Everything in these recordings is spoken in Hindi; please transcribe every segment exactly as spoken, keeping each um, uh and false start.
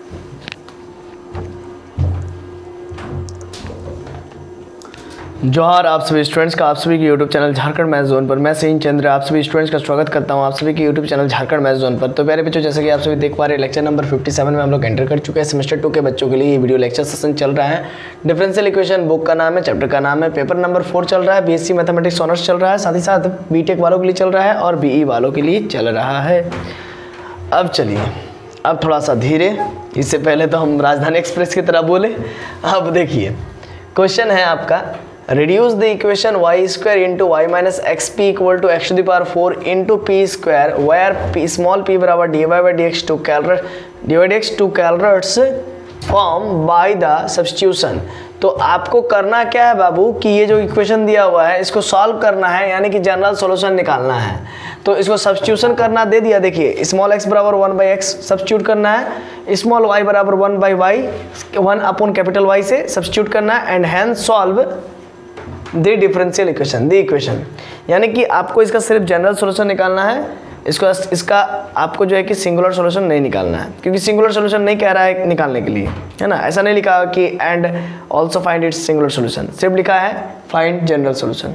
जोहार आप सभी स्टूडेंट्स का, आप सभी के YouTube channel Jharkhand math zone पर मैं सचिन चंद्र आप सभी स्टूडेंट्स का स्वागत करता हूं आप सभी के YouTube channel Jharkhand math zone पर। तो प्यारे बच्चों, जैसे कि आप सभी देख पा रहे हैं, लेक्चर नंबर सत्तावन में हम लोग एंटर कर चुके हैं। सेमेस्टर टू के बच्चों के लिए ये वीडियो लेक्चर सेशन चल रहा है। डिफरेंशियल इक्वेशन बुक का नाम है, चैप्टर का नाम है, पेपर नंबर फोर चल रहा है, बीएससी मैथमेटिक्स ऑनर्स चल रहा है, साथ ही साथ बीटेक वालों के लिए चल रहा है और बीई वालों के लिए चल रहा है। अब चलिए, अब थोड़ा सा धीरे, इससे पहले तो हम राजधानी एक्सप्रेस की तरह बोले। अब देखिए, क्वेश्चन है आपका, reduce the equation y square into y minus xp equal to x to the power four into p square where p small p बराबर dy by dx to calculate dy by dx to calculates form by the substitution। तो आपको करना क्या है बाबू कि ये जो इक्वेशन दिया हुआ है इसको सॉल्व करना है, यानी कि जनरल सॉल्यूशन निकालना है। तो इसको सब्स्टिट्यूशन करना दे दिया। देखिए, स्मॉल x बराबर वन बाई एक्स सब्स्टिट्यूट करना है, स्मॉल y बराबर one by y one upon capital y से सब्स्टिट्यूट करना है and hence solve the differential equation the equation, यानी कि आपको इसका सिर्फ जनरल सॉल्यूशन निकालना है। इसको इसका आपको जो है कि सिंगुलर सॉल्यूशन नहीं निकालना है, क्योंकि सिंगुलर सॉल्यूशन नहीं कह रहा है निकालने के लिए, है ना। ऐसा नहीं लिखा कि and also find its singular solution, सिर्फ लिखा है फाइंड जनरल सॉल्यूशन।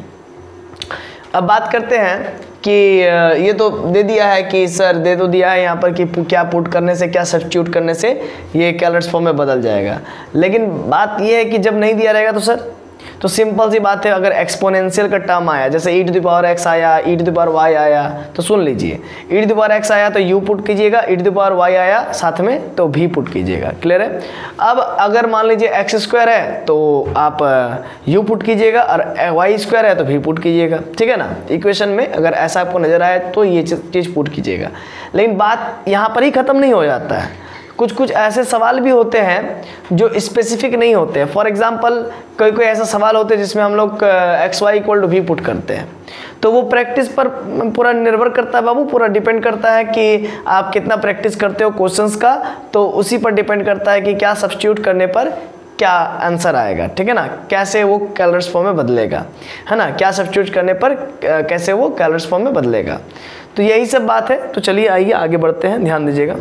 अब बात करते हैं कि ये तो दे दिया है कि सर दे तो दिया है यहाँ पर कि क्या पुट करने से, क्या सब्स्टिट्यूट करने से ये कैलर्स फॉर्म में बदल जाएगा। लेकिन बात ये है कि जब नहीं दिया रहेगा तो सर, तो सिंपल सी बात है, अगर एक्सपोनेंशियल का टर्म आया, जैसे e to the power x आया, e to the power y आया, तो सुन लीजिए, e to the power x आया तो यू पुट कीजिएगा, e to the power y आया साथ में तो भी पुट कीजिएगा। क्लियर है। अब अगर मान लीजिए एक्स स्क्वायर है तो आप यू पुट कीजिएगा और वाई स्क्वायर है तो भी पुट कीजिएगा, ठीक है ना। इक्वेशन में अगर ऐसा आपको नजर आए तो ये चीज़ पुट कीजिएगा। लेकिन बात यहाँ पर ही ख़त्म नहीं हो जाता है, कुछ कुछ ऐसे सवाल भी होते हैं जो स्पेसिफिक नहीं होते हैं। फॉर एग्जांपल, कोई कोई ऐसा सवाल होते हैं जिसमें हम लोग एक्स वाई इक्वल टू भी पुट करते हैं, तो वो प्रैक्टिस पर पूरा निर्भर करता है बाबू, पूरा डिपेंड करता है कि आप कितना प्रैक्टिस करते हो क्वेश्चंस का, तो उसी पर डिपेंड करता है कि क्या सब्स्टिट्यूट करने पर क्या आंसर आएगा, ठीक है ना, कैसे वो कैलर्स फॉर्म में बदलेगा, है ना, क्या सब्स्टिट्यूट करने पर कैसे वो कैलर्स फॉर्म में बदलेगा। तो यही सब बात है। तो चलिए आइए आगे बढ़ते हैं, ध्यान दीजिएगा,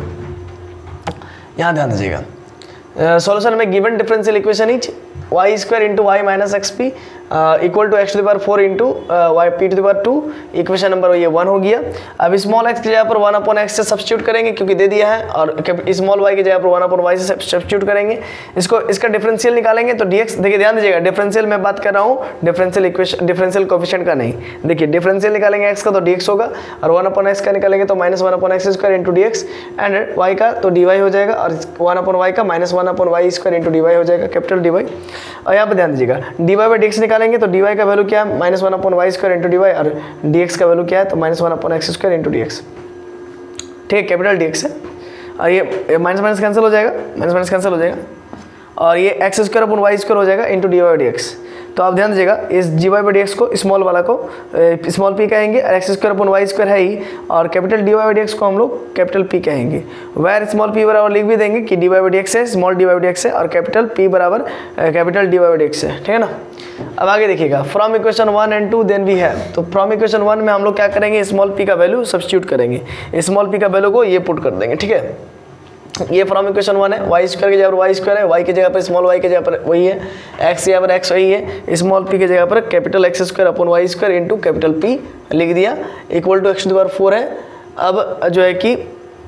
यहाँ ध्यान दीजिएगा। सॉल्यूशन में given differential equation is y square into y minus x p equal to x to the power four into y p to the power two. Equation number ये वन हो गया। अब स्मॉल एक्स की जगह पर वन अपॉन एक्स से सब्स्टिट्यूट करेंगे क्योंकि दे दिया है, और स्मॉल वाई की जगह पर वन अपॉन वाई से सब्स्टिट्यूट करेंगे। इसको इसका डिफरेंशियल निकालेंगे तो डीएक्स, देखिए ध्यान दीजिएगा, डिफरेंशियल मैं बात कर रहा हूँ, डिफरेंशियल इक्वेशन डिफरेंशियल कोएफिशिएंट का नहीं। देखिए, डिफरेंशियल निकालेंगे एक्स का तो डीएक्स होगा, और वन अपॉन एक्स का निकालेंगे तो minus one upon x square into dx, and y का तो डी वाई हो जाएगा, और वन अपॉन वाई का minus one upon y square into d y हो जाएगा, कैपिटल डी वाई। और यहाँ पर ध्यान दीजिएगा, d y by d x निकालेंगे तो डी वाई का वैल्यू क्या है, minus one upon y square into d y, और डी एक्स का वैल्यू क्या है तो minus one upon x square into d x, ठीक, कैपिटल डी एक्स है। और ये माइनस माइनस कैंसिल हो जाएगा, माइनस माइनस कैंसिल हो जाएगा, और ये x square upon y square हो जाएगा into d y d x. तो आप ध्यान दीजिएगा, इस g y by d x को स्मॉल वाला को स्मॉल पी कहेंगे, और x square upon y square है ही, और capital D y by d x को हम लोग कैपिटल पी कहेंगे। वेर स्मॉल पी बराबर लिख भी देंगे कि d y by d x है, small D y by d x है, और कैपिटल पी बराबर capital D y by d x है, ठीक है ना। अब आगे देखिएगा, from equation one and two then we have, तो फ्रॉम इक्वेशन वन में हम लोग क्या करेंगे, स्मॉल पी का वैल्यू सब्स्टिट्यूट करेंगे, स्मॉल पी का वैल्यू को ये पुट कर देंगे, ठीक है। ये फ्रॉम इक्वेशन वन है, वाई स्क्वायर की जगह पर वाई स्क्वायर है, वाई की जगह पर स्मॉल वाई की जगह पर वही है, एक्स की जगह पर एक्स वही है, स्मॉल पी की जगह पर capital X square upon y square into capital P लिख दिया, equal to x to the power four है। अब जो है कि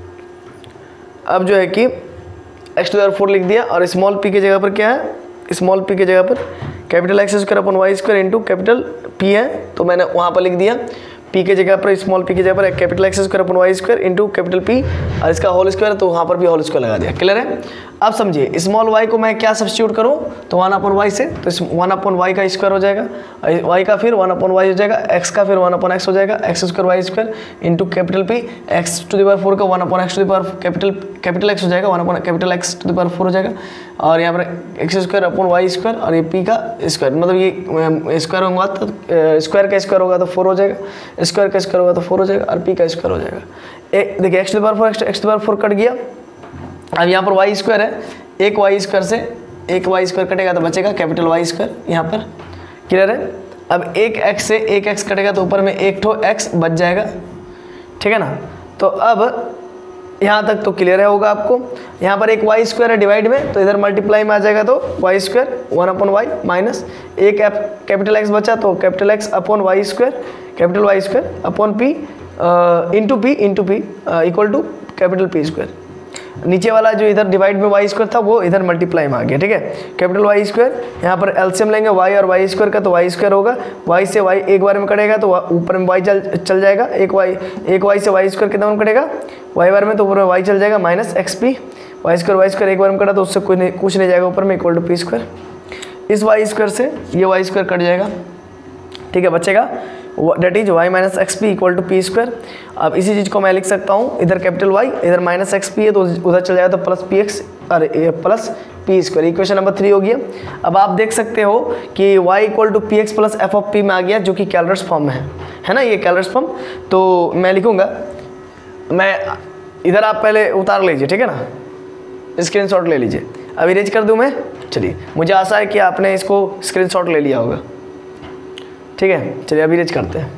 अब जो है कि x to the power four लिख दिया, और स्मॉल पी की जगह पर क्या है, स्मॉल पी की जगह पर capital X square upon y square into capital P है, तो मैंने वहाँ पर लिख दिया पी की जगह पर स्मॉल पी की जगह पर capital X square upon y square into capital P, और इसका होल स्क्वायर तो वहाँ पर भी होल स्क्वायर लगा दिया। क्लियर है। अब समझिए, स्मॉल वाई को मैं क्या सब्स्टिट्यूट करूँ तो वन अपॉन वाई से, तो वन अपॉन वाई का स्क्वायर हो जाएगा, वाई का फिर वन अपॉन वाई हो जाएगा, एक्स का फिर वन अपॉन एक्स हो जाएगा, x square Y square into capital P, x to the power four का one upon x to the power capital capital X हो जाएगा, one upon capital X to the power four हो जाएगा, और यहाँ पर x square upon y square, और ये पी का स्क्वायर, मतलब ये स्क्वायर होगा तो स्क्वायर का स्क्वायर होगा तो फोर हो जाएगा, स्क्वायर का स्क्वायर होगा तो फोर हो जाएगा, और पी का स्क्वायर हो जाएगा। एक देखिए, x to the power four x to the power four cut गया। अब यहाँ पर वाई स्क्वायर है, एक वाई स्क्वायर से एक वाई स्क्वायर कटेगा तो बचेगा कैपिटल वाई स्क्वायर यहाँ पर। क्लियर है। अब एक एक्स से एक एक्स कटेगा तो ऊपर में एक ठो एक्स बच जाएगा, ठीक है ना। तो अब यहाँ तक तो क्लियर है होगा आपको। यहाँ पर एक वाई स्क्वायर है डिवाइड में, तो इधर मल्टीप्लाई में आ जाएगा, तो y square one upon y minus एक कैपिटल एक्स बचा, तो capital X upon y square capital Y square upon p into p into p equal to capital P square. नीचे वाला जो इधर डिवाइड में वाई स्क्वायर था वो इधर मल्टीप्लाई में आ गया, ठीक है। कैपिटल वाई स्क्वायर, यहाँ पर एलसीएम लेंगे वाई और वाई स्क्वायर का, तो वाई स्क्वायर होगा, वाई से वाई एक बार में कटेगा तो ऊपर में वाई चल चल जाएगा, एक वाई एक वाई से वाई स्क्वायर कितना में कटेगा वाई बार में, तो ऊपर में वाई चल जाएगा minus x p y square Y square एक बार में कटा तो उससे कोई नहीं कुछ नहीं जाएगा ऊपर में इक्वल टू पी स्क्वायर। इस वाई स्क्वायर से ये वाई स्क्वायर कट जाएगा, ठीक है, बचेगा that is y minus x p equal to p square. अब इसी चीज़ को मैं लिख सकता हूँ, इधर कैपिटल वाई इधर माइनस एक्स पी है तो उधर चल जाएगा तो प्लस पी एक्स और plus p square. Equation number three हो गया। अब आप देख सकते हो कि y equal to p x plus f of p में आ गया, जो कि कैलर्स फॉर्म में है है ना, ये कैलर्स फॉर्म। तो मैं लिखूँगा, मैं इधर आप पहले उतार लीजिए, ठीक है ना, स्क्रीनशॉट ले लीजिए। अब इरेज कर दूँ मैं, चलिए, मुझे आशा है कि आपने इसको स्क्रीनशॉट ले लिया होगा, ठीक है। चलिए अब इरेज करते हैं।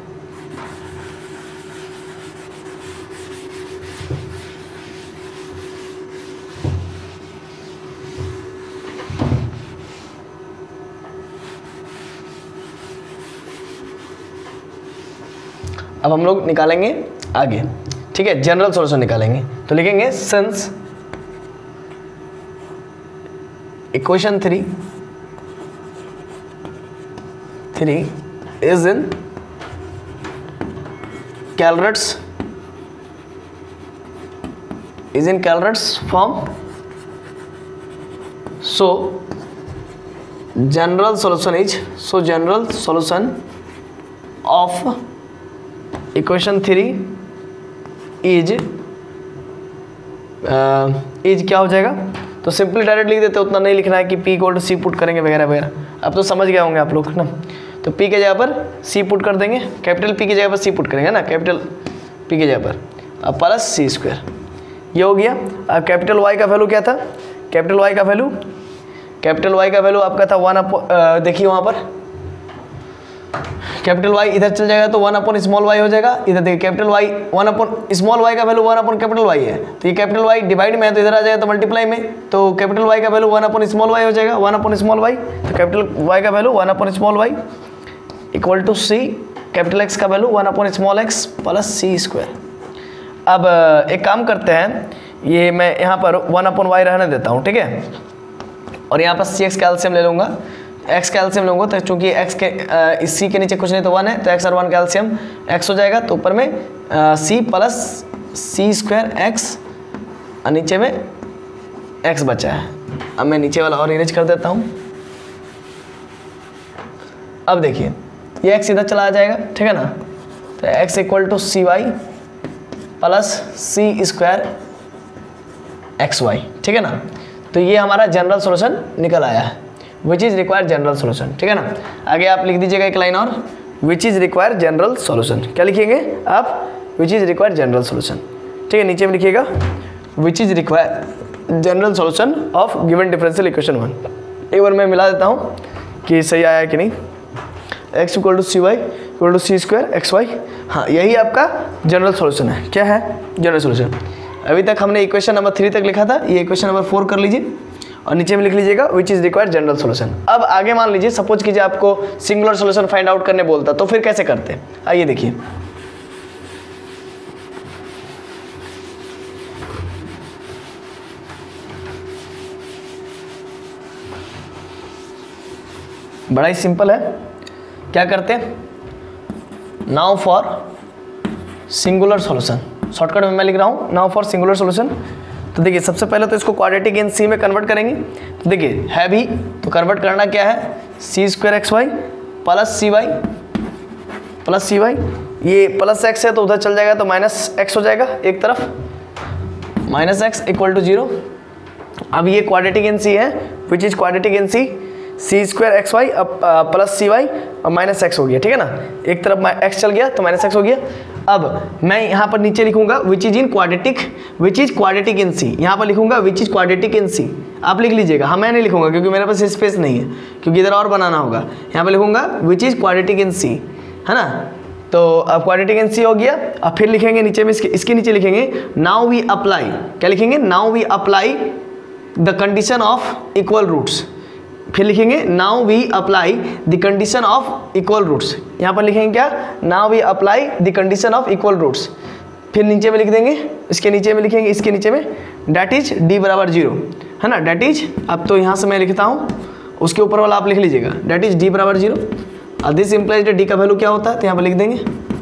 अब हम लोग निकालेंगे आगे, ठीक है, जनरल सॉल्यूशन निकालेंगे। तो लिखेंगे since equation three three is in Calvert's is in Calvert's form, so general solution is so general solution of equation three is uh, is क्या हो जाएगा, तो सिंपली डायरेक्ट लिख देते, उतना नहीं लिखना है कि P equal to c put करेंगे वगैरह वगैरह, अब तो समझ गए होंगे आप लोग ना। तो P के जगह पर C पुट कर देंगे, कैपिटल P की जगह पर C पुट करेंगे ना, कैपिटल P की जगह पर, अब प्लस सी स्क्वायर, ये हो गया। अब कैपिटल Y का वैल्यू क्या था, कैपिटल Y का वैल्यू कैपिटल Y का वैल्यू आपका था वन अपॉन, देखिए वहाँ पर कैपिटल Y इधर चल जाएगा तो वन अपॉन स्मॉल y हो जाएगा, इधर देखिए capital Y one upon small y का value one upon capital Y है, तो ये कैपिटल Y डिवाइड में है तो इधर आ जाएगा तो मल्टीप्लाई में, तो कैपिटल Y का value one upon small y हो जाएगा, वन अपॉन स्मॉल y, तो कैपिटल Y का value one upon small y equal to c, capital X का value one upon small x plus c square. अब एक काम करते हैं, ये मैं यहाँ पर वन अपॉन वाई रहने देता हूँ, ठीक है, और यहाँ पर सी एक्स का एलसीएम ले लूँगा, एक्स का एलसीएम लूँगा, तो चूँकि एक्स के इस सी के नीचे कुछ नहीं तो वन है, तो एक्स और वन का एलसीएम एक्स हो जाएगा, तो ऊपर में c plus c square x और नीचे में एक्स बचा है। अब मैं नीचे वाला और इरेज कर देता हूँ। अब देखिए ये एक्स इधर चला जाएगा, ठीक है ना, तो x equal to c y plus c square x y, ठीक है ना, तो ये हमारा जनरल सॉल्यूशन निकल आया है, which is require general solution, ठीक है ना। आगे आप लिख दीजिएगा एक लाइन और, which is require general solution, क्या लिखिएगे आप, which is require general solution, ठीक है, नीचे में लिखिएगा which is require general solution of given differential equation one. एक बार मैं मिला देता हूँ कि सही आया कि नहीं, x equal to c y equal to c square x y, हाँ यही आपका जनरल सॉल्यूशन है। क्या है जनरल सॉल्यूशन, अभी तक हमने इक्वेशन नंबर थ्री तक लिखा था, ये इक्वेशन नंबर फोर कर लीजिए और नीचे में लिख लीजिएगा which is required general solution. अब आगे मान लीजिए सपोज कीजिए आपको सिंगुलर सॉल्यूशन फाइंड आउट करने बोलता, तो फिर कैसे करते हैं, आइए देखिए। बड़ा ही सिंपल है, क्या करते हैं, now for singular solution, shortcut में मैं लिख रहा हूँ नाउ फॉर सिंगुलर सॉल्यूशन। तो देखिए सबसे पहले तो इसको क्वाड्रेटिक इन सी में कन्वर्ट करेंगे, तो देखिए है भी तो कन्वर्ट करना क्या है, c square x y plus c y plus c y, ये प्लस एक्स है तो उधर चल जाएगा तो माइनस एक्स हो जाएगा एक तरफ, minus x equal to zero. अब ये क्वाड्रेटिक इन सी है, which is quadratic in c, c square x y plus c y और माइनस एक्स हो गया, ठीक है ना, एक तरफ एक्स चल गया तो माइनस एक्स हो गया। अब मैं यहाँ पर नीचे लिखूंगा which is in quadratic, which is quadratic in c, यहाँ पर लिखूंगा विच इज क्वाड्रेटिक इन सी, आप लिख लीजिएगा, हाँ मैं नहीं लिखूंगा क्योंकि मेरे पास स्पेस नहीं है, क्योंकि इधर और बनाना होगा, यहाँ पर लिखूंगा which is quadratic in c, है ना। तो अब क्वाड्रेटिक एन सी हो गया। अब फिर लिखेंगे नीचे में इसके इसके नीचे लिखेंगे नाउ वी अप्लाई, क्या लिखेंगे, now we apply the condition of equal roots. फिर लिखेंगे now we apply the condition of equal roots. यहाँ पर लिखेंगे क्या, now we apply the condition of equal roots. फिर नीचे में लिख देंगे, इसके नीचे में लिखेंगे, इसके नीचे में डैट इज डी बराबर जीरो, है ना, डैट इज, अब तो यहाँ से मैं लिखता हूँ, उसके ऊपर वाला आप लिख लीजिएगा, डैट इज डी बराबर जीरो। अब दिस इम्प्लाइज डी का वैल्यू क्या होता है, तो यहाँ पर लिख देंगे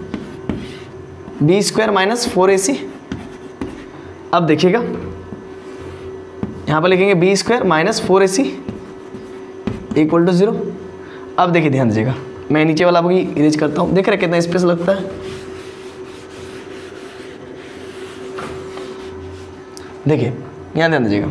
B square minus four A C. अब देखिएगा यहाँ पर लिखेंगे B square minus four A C equal to zero. अब देखिए ध्यान दीजिएगा, मैं नीचे वाला आपकी इरेज करता हूँ, देख रहे कितना स्पेस लगता है। देखिए यहाँ ध्यान दीजिएगा,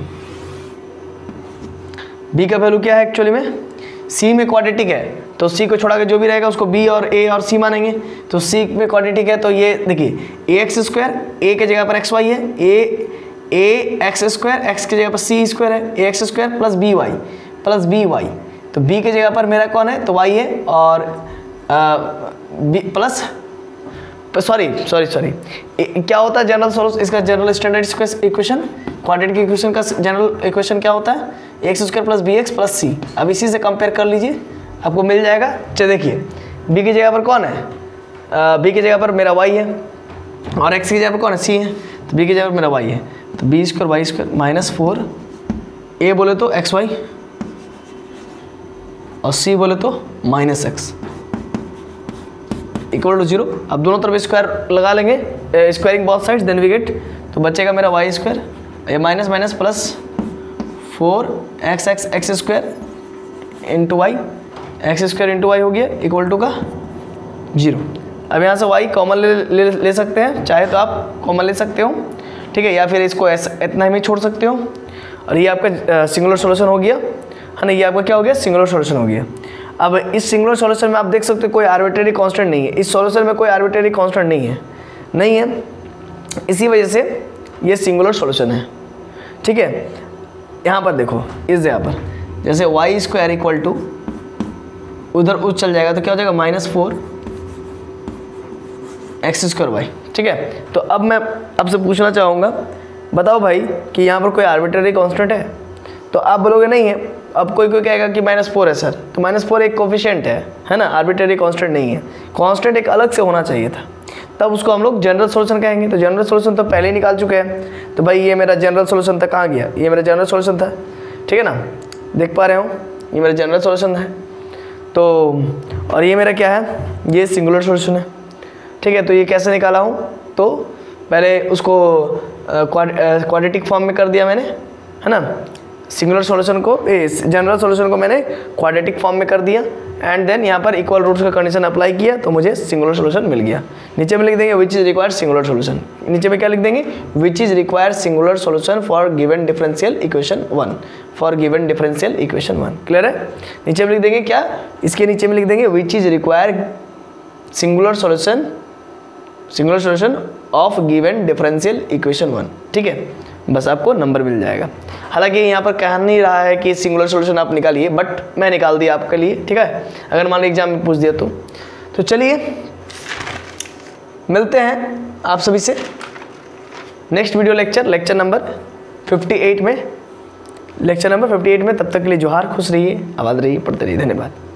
b का वैल्यू क्या है एक्चुअली में, c में क्वाड्रेटिक है तो c को छोड़ा के जो भी रहेगा उसको b और a और c मानेंगे। तो c में क्वाड्रेटिक है तो ये देखिए ए एक्स स्क्वायर, a के जगह पर एक्स वाई है, a a X square, x की जगह पर c स्क्वायर है, A X square plus B Y plus B Y. तो b की जगह पर मेरा कौन है, तो y है, और b plus sorry sorry sorry क्या होता है जनरल सोल्यूशन, इसका general standard equation, quadratic equation का जनरल इक्वेशन क्या होता है, X square plus B X plus C. अब इसी से कंपेयर कर लीजिए, आपको मिल जाएगा। चलिए देखिए b की जगह पर कौन है, b की जगह पर मेरा y है, और x की जगह पर कौन है, c है, तो b की जगह पर मेरा y है, तो B square Y square minus four A बोले तो एक्स वाई और c बोले तो minus x equal to zero. अब दोनों तरफ स्क्वायर लगा लेंगे, squaring both sides, then we get, तो बचेगा मेरा वाई स्क्वायर, ये minus minus plus four X X X square into Y, X square into Y हो गया इक्वल टू का जीरो। अब यहाँ से वाई कॉमन ले, ले ले सकते हैं, चाहे तो आप कॉमन ले सकते हो, ठीक है, या फिर इसको ऐसा इतना ही छोड़ सकते हो। और ये आपका सिंगुलर सॉल्यूशन हो गया, है ना, ये आपका क्या हो गया, सिंगुलर सॉल्यूशन हो गया। अब इस सिंगुलर सॉल्यूशन में आप देख सकते हो कोई आर्बिट्रेरी कांस्टेंट नहीं है, इस सॉल्यूशन में कोई आर्बिट्रेरी कांस्टेंट नहीं है, नहीं है, इसी वजह से ये सिंगुलर सॉल्यूशन है, ठीक है। यहाँ पर देखो, इस यहाँ पर जैसे वाई स्क्वायर इक्वल टू उधर उस चल जाएगा तो क्या हो जाएगा, minus four X square Y, ठीक है। तो अब मैं आपसे पूछना चाहूँगा, बताओ भाई कि यहाँ पर कोई आर्बिट्रेरी कांस्टेंट है, तो आप बोलोगे नहीं है। अब कोई कोई कहेगा कि माइनस फोर है सर, तो माइनस फोर एक कोफिशिएंट है, है ना, आर्बिट्रेरी कांस्टेंट नहीं है, कांस्टेंट एक अलग से होना चाहिए था, तब उसको हम लोग जनरल सॉल्यूशन कहेंगे। तो जनरल सॉल्यूशन तो पहले ही निकाल चुके हैं, तो भाई ये मेरा जनरल सॉल्यूशन था, कहाँ गया, ये मेरा जनरल सॉल्यूशन था, ठीक है ना, देख पा रहे हो, ये मेरा जनरल सॉल्यूशन है। तो और ये मेरा क्या है, ये सिंगुलर सॉल्यूशन है, ठीक है। तो ये कैसे निकाला हूँ, तो पहले उसको क्वाड्रेटिक फॉर्म में कर दिया मैंने, है ना, सिंगुलर सॉल्यूशन को, जनरल सॉल्यूशन को मैंने क्वाड्रेटिक फॉर्म में कर दिया, एंड देन यहाँ पर इक्वल रूट्स का कंडीशन अप्लाई किया तो मुझे सिंगुलर सॉल्यूशन मिल गया। नीचे में लिख देंगे which is required singular solution, नीचे में क्या लिख देंगे, which is required singular solution for given differential equation one, for given differential equation one, clear है। नीचे में लिख देंगे क्या, इसके नीचे में लिख देंगे which is required singular solution, singular solution of given differential equation one, ठीक है, बस आपको नंबर मिल जाएगा। हालांकि यहाँ पर कह नहीं रहा है कि सिंगुलर सॉल्यूशन आप निकालिए, बट मैं निकाल दिया आपके लिए, ठीक है, अगर मान लो एग्जाम में पूछ दिया तो। तो चलिए मिलते हैं आप सभी से next video lecture, lecture number अट्ठावन में, लेक्चर नंबर अट्ठावन में। तब तक के लिए जोहार, खुश रहिए, आबाद रहिए, पढ़ते रहिए, धन्यवाद।